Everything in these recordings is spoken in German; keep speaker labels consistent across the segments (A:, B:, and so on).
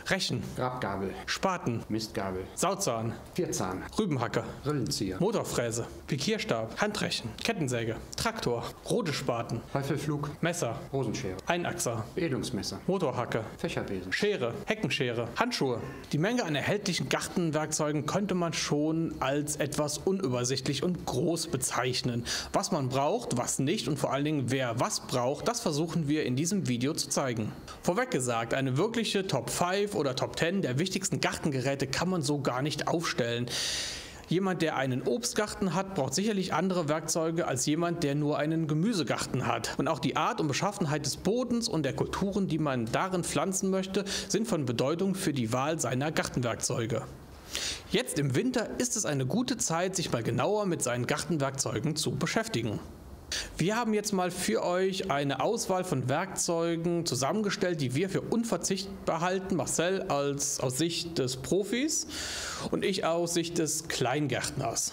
A: Rechen,
B: Grabgabel,
A: Spaten,
B: Mistgabel,
A: Sautzahn,
B: Vierzahn,
A: Rübenhacker,
B: Rillenzieher,
A: Motorfräse, Pikierstab, Handrechen, Kettensäge, Traktor, rote Spaten,
B: Häufelflug,
A: Messer,
B: Rosenschere,
A: Einachser,
B: Behelungsmesser,
A: Motorhacke,
B: Fächerbesen,
A: Schere, Heckenschere, Handschuhe. Die Menge an erhältlichen Gartenwerkzeugen könnte man schon als etwas unübersichtlich und groß bezeichnen. Was man braucht, was nicht und vor allen Dingen wer was braucht, das versuchen wir in diesem Video zu zeigen. Vorweg gesagt, eine wirkliche Top 5 oder Top 10 der wichtigsten Gartengeräte kann man so gar nicht aufstellen. Jemand, der einen Obstgarten hat, braucht sicherlich andere Werkzeuge als jemand, der nur einen Gemüsegarten hat. Und auch die Art und Beschaffenheit des Bodens und der Kulturen, die man darin pflanzen möchte, sind von Bedeutung für die Wahl seiner Gartenwerkzeuge. Jetzt im Winter ist es eine gute Zeit, sich mal genauer mit seinen Gartenwerkzeugen zu beschäftigen. Wir haben jetzt mal für euch eine Auswahl von Werkzeugen zusammengestellt, die wir für unverzichtbar halten. Marcel aus Sicht des Profis und ich aus Sicht des Kleingärtners.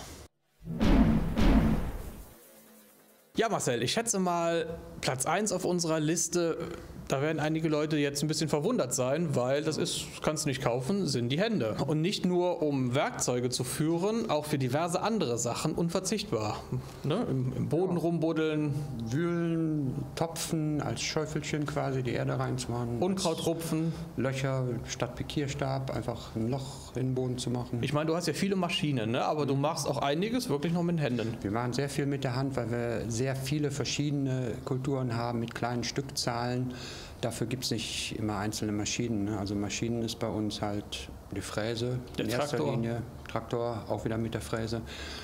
A: Ja, Marcel, ich schätze mal Platz 1 auf unserer Liste. Da werden einige Leute jetzt ein bisschen verwundert sein, weil das kannst du nicht kaufen, sind die Hände. Und nicht nur um Werkzeuge zu führen, auch für diverse andere Sachen unverzichtbar. Ne? Im Boden rumbuddeln.
B: Wühlen, Topfen, als Schäufelchen quasi die Erde reinzumachen.
A: Unkraut rupfen.
B: Löcher statt Pikierstab, einfach ein Loch in den Boden zu machen.
A: Ich meine, du hast ja viele Maschinen, ne? Aber du machst auch einiges wirklich noch mit den Händen.
B: Wir machen sehr viel mit der Hand, weil wir sehr viele verschiedene Kulturen haben mit kleinen Stückzahlen. Dafür gibt es nicht immer einzelne Maschinen. Ne? Also Maschinen ist bei uns halt die Fräse in erster Linie, Traktor auch wieder mit der Fräse.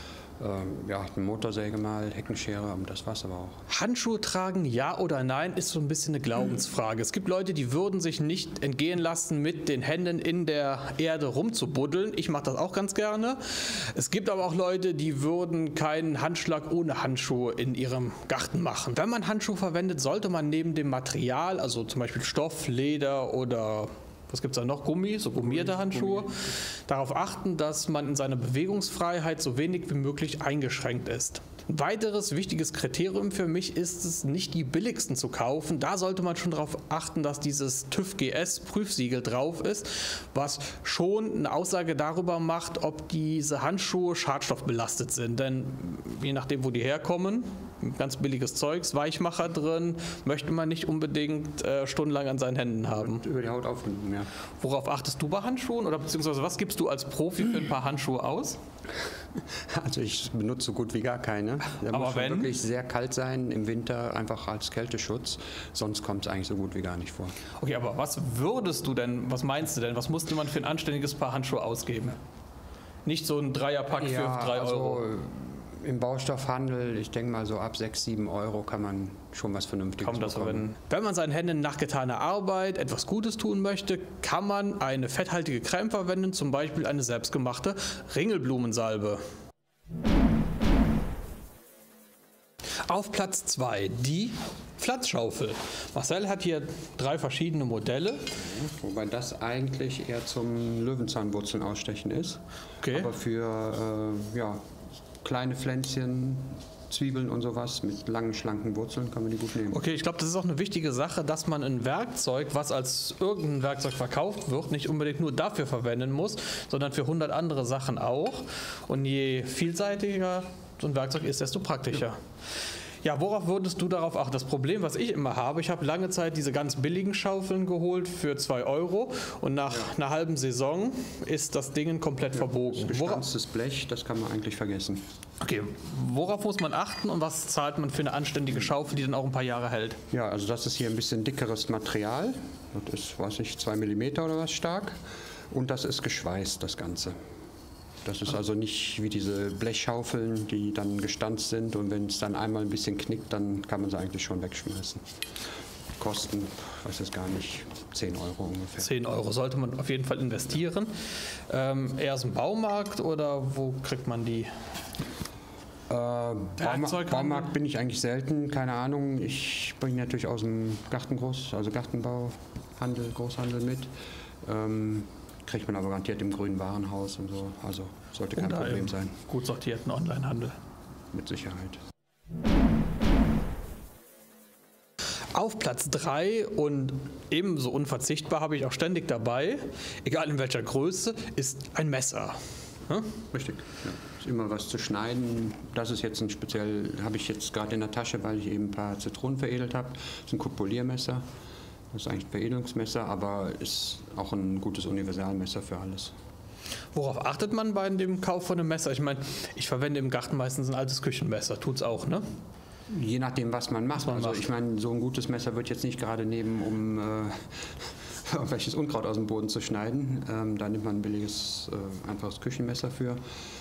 B: Ja, eine Motorsäge mal, Heckenschere, das war's aber auch.
A: Handschuhe tragen, ja oder nein, ist so ein bisschen eine Glaubensfrage. Es gibt Leute, die würden sich nicht entgehen lassen, mit den Händen in der Erde rumzubuddeln. Ich mache das auch ganz gerne. Es gibt aber auch Leute, die würden keinen Handschlag ohne Handschuhe in ihrem Garten machen. Wenn man Handschuhe verwendet, sollte man neben dem Material, also zum Beispiel Stoff, Leder oder was gibt es da noch? Gummi, so gummierte Handschuhe. Darauf achten, dass man in seiner Bewegungsfreiheit so wenig wie möglich eingeschränkt ist. Ein weiteres wichtiges Kriterium für mich ist es, nicht die billigsten zu kaufen. Da sollte man schon darauf achten, dass dieses TÜV GS Prüfsiegel drauf ist, was schon eine Aussage darüber macht, ob diese Handschuhe schadstoffbelastet sind. Denn je nachdem, wo die herkommen, ganz billiges Zeugs, Weichmacher drin, möchte man nicht unbedingt stundenlang an seinen Händen haben.
B: Und über die Haut aufgenommen, ja.
A: Worauf achtest du bei Handschuhen oder beziehungsweise was gibst du als Profi für ein paar Handschuhe aus?
B: Also ich benutze so gut wie gar keine. Der muss schon wirklich sehr kalt sein im Winter, einfach als Kälteschutz. Sonst kommt es eigentlich so gut wie gar nicht vor.
A: Okay, aber was meinst du denn, was musste man für ein anständiges Paar Handschuhe ausgeben? Nicht so ein Dreierpack für 3 Euro.
B: Also im Baustoffhandel, ich denke mal so ab 6, 7 Euro kann man schon was Vernünftiges bekommen.
A: Wenn man seinen Händen nach getaner Arbeit etwas Gutes tun möchte, kann man eine fetthaltige Creme verwenden, zum Beispiel eine selbstgemachte Ringelblumensalbe. Auf Platz 2 die Pflanzschaufel. Marcel hat hier 3 verschiedene Modelle.
B: Wobei das eigentlich eher zum Löwenzahnwurzeln ausstechen ist.
A: Okay.
B: Aber für kleine Pflänzchen, Zwiebeln und sowas mit langen, schlanken Wurzeln kann man die gut nehmen.
A: Okay, ich glaube, das ist auch eine wichtige Sache, dass man ein Werkzeug, was als irgendein Werkzeug verkauft wird, nicht unbedingt nur dafür verwenden muss, sondern für 100 andere Sachen auch. Und je vielseitiger so ein Werkzeug ist, desto praktischer. Ja, worauf würdest du darauf achten? Das Problem, was ich immer habe, ich habe lange Zeit diese ganz billigen Schaufeln geholt für 2 Euro und nach einer halben Saison ist das Ding komplett verbogen.
B: Das gestanztes Blech, das kann man eigentlich vergessen.
A: Okay, worauf muss man achten und was zahlt man für eine anständige Schaufel, die dann auch ein paar Jahre hält?
B: Ja, also das ist hier ein bisschen dickeres Material. Das ist, weiß ich, 2 mm oder was stark. Und das ist geschweißt, das Ganze. Das ist also nicht wie diese Blechschaufeln, die dann gestanzt sind und wenn es dann einmal ein bisschen knickt, dann kann man sie eigentlich schon wegschmeißen. Kosten, weiß ich gar nicht, 10 Euro ungefähr.
A: 10 Euro sollte man auf jeden Fall investieren. Eher aus dem Baumarkt oder wo kriegt man die?
B: Baumarkt bin ich eigentlich selten, keine Ahnung. Ich bringe natürlich aus dem Gartenbauhandel, Großhandel mit. Kriegt man aber garantiert im grünen Warenhaus und so. Also sollte kein Problem sein.
A: Gut sortierten Onlinehandel.
B: Mit Sicherheit.
A: Auf Platz 3 und ebenso unverzichtbar, habe ich auch ständig dabei, egal in welcher Größe, ist ein Messer. Hm?
B: Richtig. Ja. Ist immer was zu schneiden. Das ist jetzt habe ich jetzt gerade in der Tasche, weil ich eben ein paar Zitronen veredelt habe. Das ist ein Kupoliermesser. Das ist eigentlich ein Veredelungsmesser, aber ist auch ein gutes Universalmesser für alles.
A: Worauf achtet man bei dem Kauf von einem Messer? Ich meine, ich verwende im Garten meistens ein altes Küchenmesser. Tut's auch, ne?
B: Je nachdem, was man macht. Ich meine, so ein gutes Messer wird jetzt nicht gerade nehmen, um welches Unkraut aus dem Boden zu schneiden. Da nimmt man ein billiges, einfaches Küchenmesser für.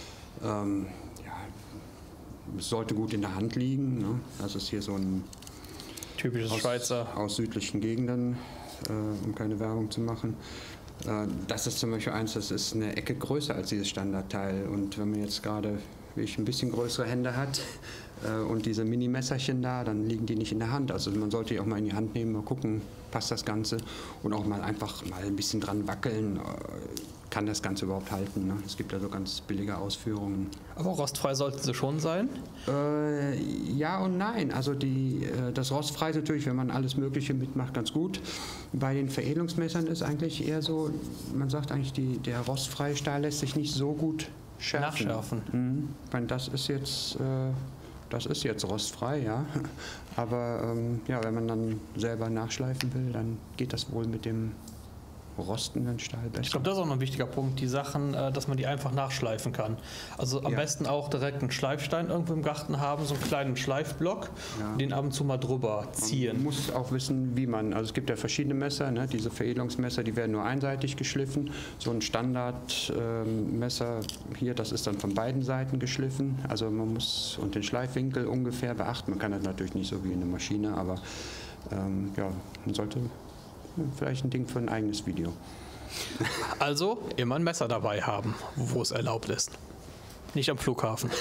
B: Es sollte gut in der Hand liegen. Ne? Das ist hier so ein
A: typisches Schweizer
B: aus südlichen Gegenden, um keine Werbung zu machen. Das ist zum Beispiel eins, das ist eine Ecke größer als dieses Standardteil. Und wenn man jetzt gerade, wie ich, ein bisschen größere Hände hat und diese Mini-Messerchen da, dann liegen die nicht in der Hand. Also man sollte die auch mal in die Hand nehmen, mal gucken, passt das Ganze und auch mal einfach mal ein bisschen dran wackeln. Kann das Ganze überhaupt halten? Ne? Es gibt ja so ganz billige Ausführungen.
A: Aber rostfrei sollten sie schon sein?
B: Ja und nein. Also das Rostfrei ist natürlich, wenn man alles Mögliche mitmacht, ganz gut. Bei den Veredelungsmessern ist eigentlich eher so, man sagt eigentlich, der rostfreie Stahl lässt sich nicht so gut schärfen.
A: Nachschärfen.
B: Mhm. Ich meine, das ist jetzt rostfrei, ja. Aber wenn man dann selber nachschleifen will, dann geht das wohl mit dem rostenden Stahl besser.
A: Ich glaube, das ist auch noch ein wichtiger Punkt, die Sachen, dass man die einfach nachschleifen kann. Also am besten auch direkt einen Schleifstein irgendwo im Garten haben, so einen kleinen Schleifblock, den ab und zu mal drüber ziehen.
B: Man muss auch wissen, wie man, also es gibt ja verschiedene Messer, ne? Diese Veredelungsmesser, die werden nur einseitig geschliffen. So ein Standardmesser hier, das ist dann von beiden Seiten geschliffen. Also man muss und den Schleifwinkel ungefähr beachten. Man kann das natürlich nicht so wie in der Maschine, aber man sollte vielleicht ein Ding für ein eigenes Video.
A: Also immer ein Messer dabei haben, wo es erlaubt ist. Nicht am Flughafen.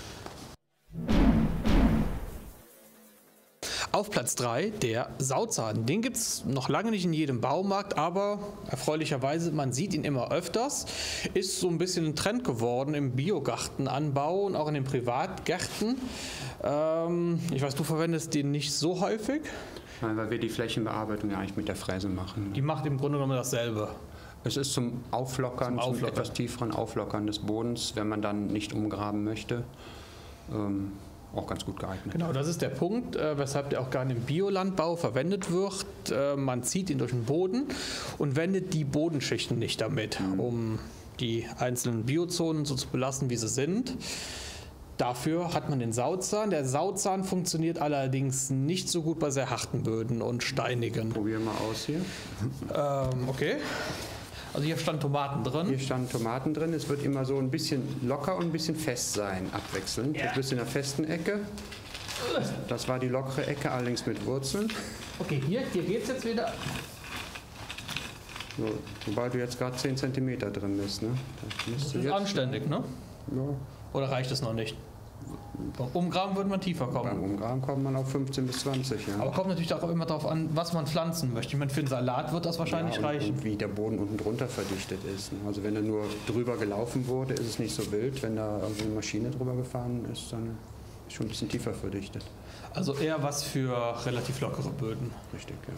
A: Auf Platz 3 der Sauzahn. Den gibt es noch lange nicht in jedem Baumarkt, aber erfreulicherweise, man sieht ihn immer öfters. Ist so ein bisschen ein Trend geworden im Biogartenanbau und auch in den Privatgärten. Ich weiß, du verwendest den nicht so häufig.
B: Nein, weil wir die Flächenbearbeitung ja eigentlich mit der Fräse machen.
A: Die macht im Grunde genommen dasselbe.
B: Es ist zum Auflockern, zum etwas tieferen Auflockern des Bodens, wenn man dann nicht umgraben möchte, auch ganz gut geeignet.
A: Genau, das ist der Punkt, weshalb der auch gerne im Biolandbau verwendet wird. Man zieht ihn durch den Boden und wendet die Bodenschichten nicht damit, um die einzelnen Biozonen so zu belassen, wie sie sind. Dafür hat man den Sauzahn. Der Sauzahn funktioniert allerdings nicht so gut bei sehr harten Böden und steinigen.
B: Probieren wir aus hier.
A: Okay. Also hier stand Tomaten drin.
B: Hier standen Tomaten drin. Es wird immer so ein bisschen locker und ein bisschen fest sein, abwechselnd. Ja. Du bist in der festen Ecke. Das war die lockere Ecke, allerdings mit Wurzeln.
A: Okay, hier geht es jetzt wieder.
B: So, wobei du jetzt gerade 10 cm drin bist. Ne?
A: Das ist anständig, ne?
B: Ja.
A: Oder reicht es noch nicht? Beim Umgraben würde man tiefer kommen.
B: Beim Umgraben kommt man auf 15 bis 20. Ja.
A: Aber kommt natürlich auch immer darauf an, was man pflanzen möchte. Ich meine, für einen Salat wird das wahrscheinlich reichen.
B: Und wie der Boden unten drunter verdichtet ist. Also wenn er nur drüber gelaufen wurde, ist es nicht so wild. Wenn da irgendwie eine Maschine drüber gefahren ist, dann ist schon ein bisschen tiefer verdichtet.
A: Also eher was für relativ lockere Böden.
B: Richtig, ja.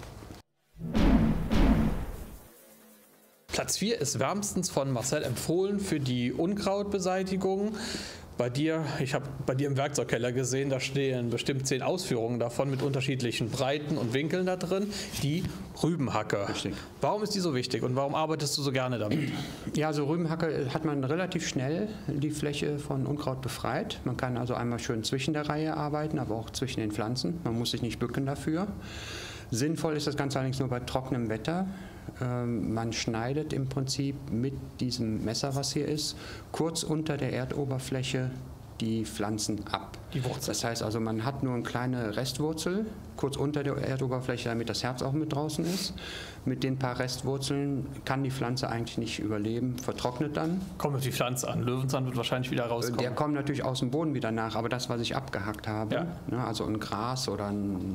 A: Platz 4 ist wärmstens von Marcel empfohlen für die Unkrautbeseitigung. Ich habe bei dir im Werkzeugkeller gesehen, da stehen bestimmt 10 Ausführungen davon mit unterschiedlichen Breiten und Winkeln da drin. Die Rübenhacke.
B: Richtig.
A: Warum ist die so wichtig und warum arbeitest du so gerne damit?
B: Ja, also Rübenhacke hat man relativ schnell die Fläche von Unkraut befreit. Man kann also einmal schön zwischen der Reihe arbeiten, aber auch zwischen den Pflanzen. Man muss sich nicht bücken dafür. Sinnvoll ist das Ganze allerdings nur bei trockenem Wetter. Man schneidet im Prinzip mit diesem Messer, was hier ist, kurz unter der Erdoberfläche die Pflanzen ab.
A: Die Wurzel.
B: Das heißt also, man hat nur eine kleine Restwurzel, kurz unter der Erdoberfläche, damit das Herz auch mit draußen ist. Mit den paar Restwurzeln kann die Pflanze eigentlich nicht überleben, vertrocknet dann.
A: Kommt auf die Pflanze an. Löwenzahn wird wahrscheinlich wieder rauskommen.
B: Der kommt natürlich aus dem Boden wieder nach, aber das, was ich abgehackt habe, also ein Gras oder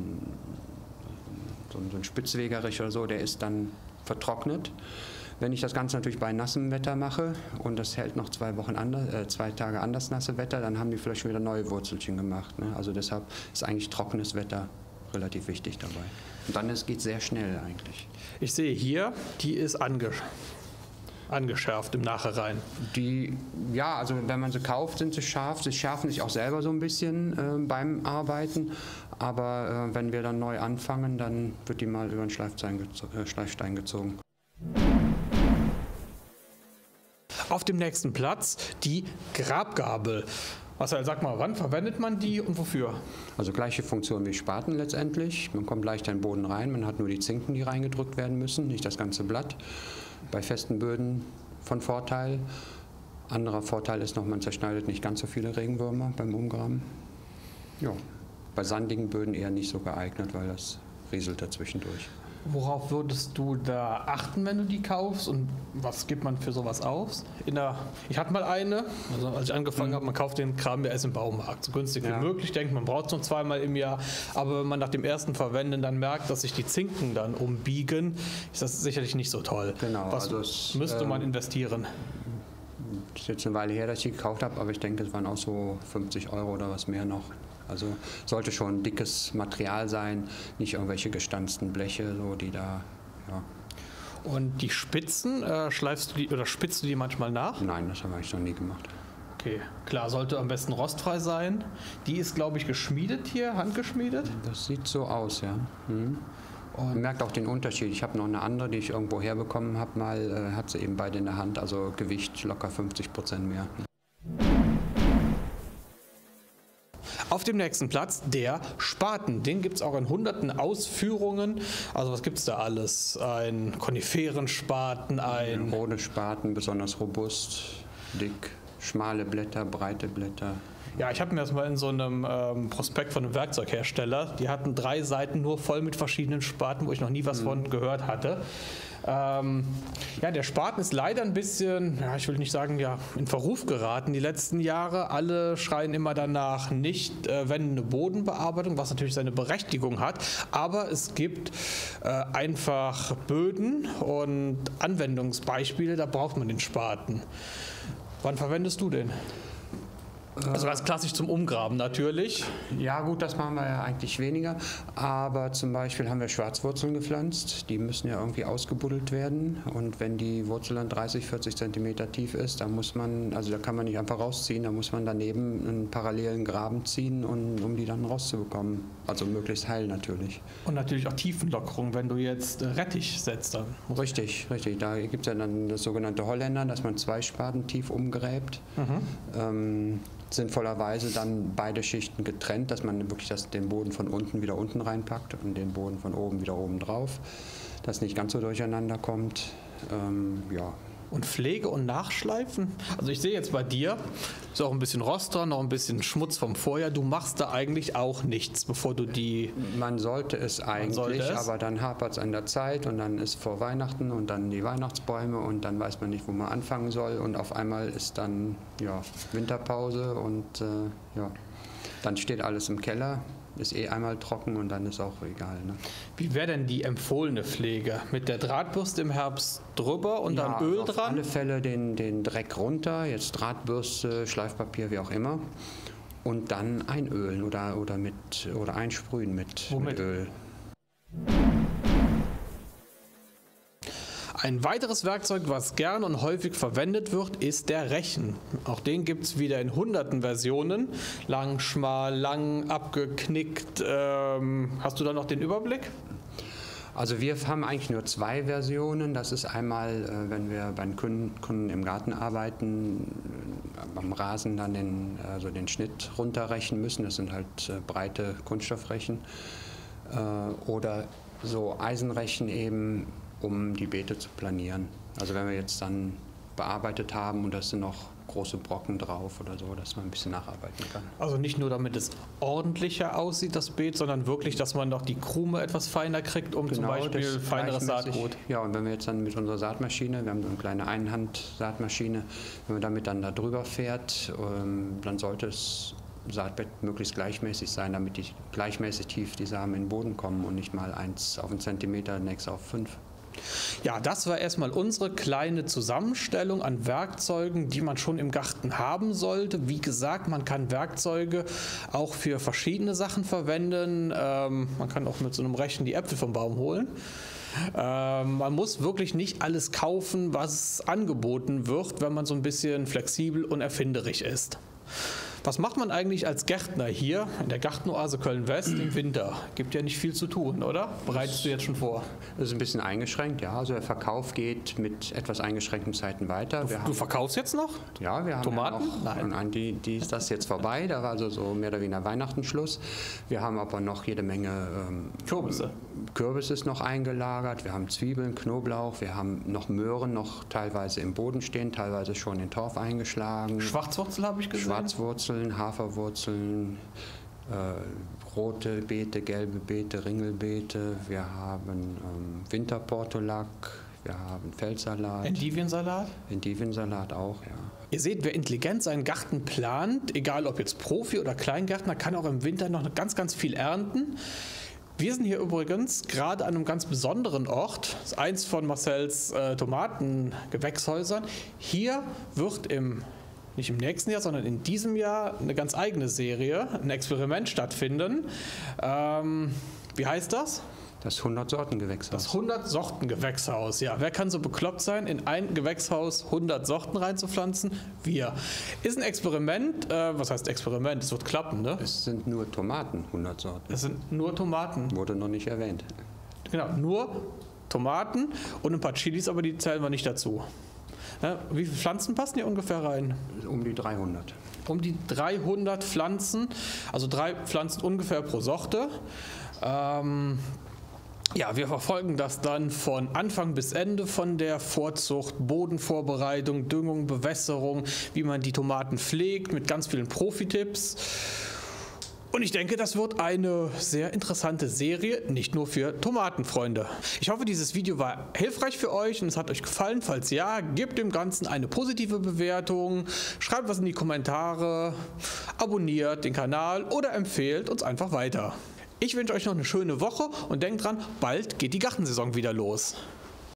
B: so ein Spitzwegerich oder so, der ist dann vertrocknet. Wenn ich das Ganze natürlich bei nassem Wetter mache und das hält noch 2 Tage anders nasse Wetter, dann haben die vielleicht schon wieder neue Wurzelchen gemacht. Ne? Also deshalb ist eigentlich trockenes Wetter relativ wichtig dabei. Und dann geht es sehr schnell eigentlich.
A: Ich sehe hier, die ist angeschärft im Nachhinein.
B: Ja, also wenn man sie kauft, sind sie scharf. Sie schärfen sich auch selber so ein bisschen beim Arbeiten. Aber wenn wir dann neu anfangen, dann wird die mal über den Schleifstein gezogen.
A: Auf dem nächsten Platz die Grabgabel. Marcel, sag mal, wann verwendet man die und wofür?
B: Also gleiche Funktion wie Spaten letztendlich. Man kommt leicht in den Boden rein, man hat nur die Zinken, die reingedrückt werden müssen, nicht das ganze Blatt. Bei festen Böden von Vorteil. Anderer Vorteil ist noch, man zerschneidet nicht ganz so viele Regenwürmer beim Umgraben. Ja, bei sandigen Böden eher nicht so geeignet, weil das rieselt dazwischendurch.
A: Worauf würdest du da achten, wenn du die kaufst und was gibt man für sowas aus? Ich hatte mal eine, also als ich angefangen habe, man kauft den Kram ja erst im Baumarkt, so günstig wie möglich, denkt man braucht es nur zweimal im Jahr, aber wenn man nach dem ersten Verwenden dann merkt, dass sich die Zinken dann umbiegen, ist das sicherlich nicht so toll.
B: Genau.
A: Was also müsste man investieren?
B: Das ist jetzt eine Weile her, dass ich die gekauft habe, aber ich denke, das waren auch so 50 € oder was mehr noch. Also sollte schon dickes Material sein, nicht irgendwelche gestanzten Bleche, so die da, ja.
A: Und die Spitzen, schleifst du die oder spitzt du die manchmal nach?
B: Nein, das habe ich noch nie gemacht.
A: Okay, klar, sollte am besten rostfrei sein. Die ist, glaube ich, geschmiedet hier, handgeschmiedet.
B: Das sieht so aus, ja. Mhm. Man merkt auch den Unterschied. Ich habe noch eine andere, die ich irgendwo herbekommen habe, hat sie eben beide in der Hand, also Gewicht locker 50% mehr.
A: Auf dem nächsten Platz der Spaten. Den gibt es auch in hunderten Ausführungen. Also was gibt es da alles? Ein Koniferenspaten, ein...
B: Ohne Spaten, besonders robust, dick, schmale Blätter, breite Blätter.
A: Ja, ich habe mir das mal in so einem Prospekt von einem Werkzeughersteller, die hatten 3 Seiten nur voll mit verschiedenen Spaten, wo ich noch nie was von gehört hatte. Ja, der Spaten ist leider ein bisschen, ja, ich will nicht sagen, ja, in Verruf geraten die letzten Jahre. Alle schreien immer danach, nicht wendende Bodenbearbeitung, was natürlich seine Berechtigung hat. Aber es gibt einfach Böden und Anwendungsbeispiele, da braucht man den Spaten. Wann verwendest du den? Also ganz klassisch zum Umgraben natürlich.
B: Ja gut, das machen wir ja eigentlich weniger, aber zum Beispiel haben wir Schwarzwurzeln gepflanzt, die müssen ja irgendwie ausgebuddelt werden und wenn die Wurzel dann 30, 40 Zentimeter tief ist, dann muss man, also da kann man nicht einfach rausziehen, da muss man daneben einen parallelen Graben ziehen, um die dann rauszubekommen, also möglichst heil natürlich.
A: Und natürlich auch Tiefenlockerung, wenn du jetzt Rettich setzt dann.
B: Richtig, da gibt es ja dann das sogenannte Holländer, dass man 2 Spaten tief umgräbt. Sinnvollerweise dann beide Schichten getrennt, dass man wirklich den Boden von unten wieder unten reinpackt und den Boden von oben wieder oben drauf, dass nicht ganz so durcheinander kommt. Ja.
A: Und Pflege und Nachschleifen? Also ich sehe jetzt bei dir, ist auch ein bisschen Rost dran, noch ein bisschen Schmutz vom Vorjahr. Du machst da eigentlich auch nichts, bevor du die...
B: Man sollte es eigentlich, aber dann hapert es an der Zeit und dann ist vor Weihnachten und dann die Weihnachtsbäume und dann weiß man nicht, wo man anfangen soll und auf einmal ist dann Winterpause und dann steht alles im Keller. Ist einmal trocken und dann ist auch egal. Ne?
A: Wie wäre denn die empfohlene Pflege? Mit der Drahtbürste im Herbst drüber und dann Öl dran?
B: Auf alle Fälle den Dreck runter, jetzt Drahtbürste, Schleifpapier, wie auch immer. Und dann einölen oder einsprühen mit Öl.
A: Ein weiteres Werkzeug, was gern und häufig verwendet wird, ist der Rechen. Auch den gibt es wieder in hunderten Versionen. Lang, schmal, lang, abgeknickt. Hast du da noch den Überblick?
B: Also wir haben eigentlich nur 2 Versionen. Das ist einmal, wenn wir bei den Kunden im Garten arbeiten, am Rasen dann den Schnitt runterrechen müssen. Das sind halt breite Kunststoffrechen. Oder so Eisenrechen eben, um die Beete zu planieren. Also wenn wir jetzt dann bearbeitet haben und da sind noch große Brocken drauf oder so, dass man ein bisschen nacharbeiten kann.
A: Also nicht nur, damit es ordentlicher aussieht, das Beet, sondern wirklich, dass man noch die Krume etwas feiner kriegt, um zum Beispiel feineres Saatgut. Ja,
B: und wenn wir jetzt dann mit unserer Saatmaschine, wir haben so eine kleine Einhand-Saatmaschine, wenn man damit dann da drüber fährt, dann sollte das Saatbett möglichst gleichmäßig sein, damit die gleichmäßig tief die Samen in den Boden kommen und nicht mal eins auf einen Zentimeter, nächstes auf 5.
A: Ja, das war erstmal unsere kleine Zusammenstellung an Werkzeugen, die man schon im Garten haben sollte. Wie gesagt, man kann Werkzeuge auch für verschiedene Sachen verwenden. Man kann auch mit so einem Rechen die Äpfel vom Baum holen. Man muss wirklich nicht alles kaufen, was angeboten wird, wenn man so ein bisschen flexibel und erfinderisch ist. Was macht man eigentlich als Gärtner hier in der Gartenoase Köln-West im Winter? Gibt ja nicht viel zu tun, oder? Bereitest du jetzt schon vor?
B: Das ist ein bisschen eingeschränkt, ja. Also der Verkauf geht mit etwas eingeschränkten Zeiten weiter.
A: Du verkaufst jetzt noch?
B: Ja, wir haben
A: Tomaten?
B: Ja noch, nein, die ist das jetzt vorbei. Da war also so mehr oder weniger Weihnachten Schluss. Wir haben aber noch jede Menge
A: Kürbisse.
B: Kürbis ist noch eingelagert. Wir haben Zwiebeln, Knoblauch. Wir haben noch Möhren noch teilweise im Boden stehen, teilweise schon in Torf eingeschlagen.
A: Schwarzwurzel habe ich gesehen.
B: Schwarzwurzeln, Haferwurzeln, rote Beete, gelbe Beete, Ringelbeete. Wir haben Winterportulak, wir haben Feldsalat.
A: Endiviensalat?
B: Endiviensalat auch, ja.
A: Ihr seht, wer intelligent seinen Garten plant, egal ob jetzt Profi oder Kleingärtner, kann auch im Winter noch ganz, ganz viel ernten. Wir sind hier übrigens gerade an einem ganz besonderen Ort. Das ist eins von Marcells Tomatengewächshäusern. Hier wird nicht im nächsten Jahr, sondern in diesem Jahr eine ganz eigene Serie, ein Experiment stattfinden. Wie heißt das?
B: Das 100-Sorten-Gewächshaus.
A: Das 100-Sorten-Gewächshaus, ja. Wer kann so bekloppt sein, in ein Gewächshaus 100 Sorten reinzupflanzen? Wir. Ist ein Experiment. Was heißt Experiment? Es wird klappen, ne?
B: Es sind nur Tomaten, 100 Sorten.
A: Es sind nur Tomaten.
B: Wurde noch nicht erwähnt.
A: Genau, nur Tomaten und ein paar Chilis, aber die zählen wir nicht dazu. Wie viele Pflanzen passen hier ungefähr rein?
B: Um die 300.
A: Um die 300 Pflanzen, also 3 Pflanzen ungefähr pro Sorte. Ja, wir verfolgen das dann von Anfang bis Ende, von der Vorzucht, Bodenvorbereitung, Düngung, Bewässerung, wie man die Tomaten pflegt, mit ganz vielen Profi-Tipps. Und ich denke, das wird eine sehr interessante Serie, nicht nur für Tomatenfreunde. Ich hoffe, dieses Video war hilfreich für euch und es hat euch gefallen. Falls ja, gebt dem Ganzen eine positive Bewertung, schreibt was in die Kommentare, abonniert den Kanal oder empfehlt uns einfach weiter. Ich wünsche euch noch eine schöne Woche und denkt dran, bald geht die Gartensaison wieder los.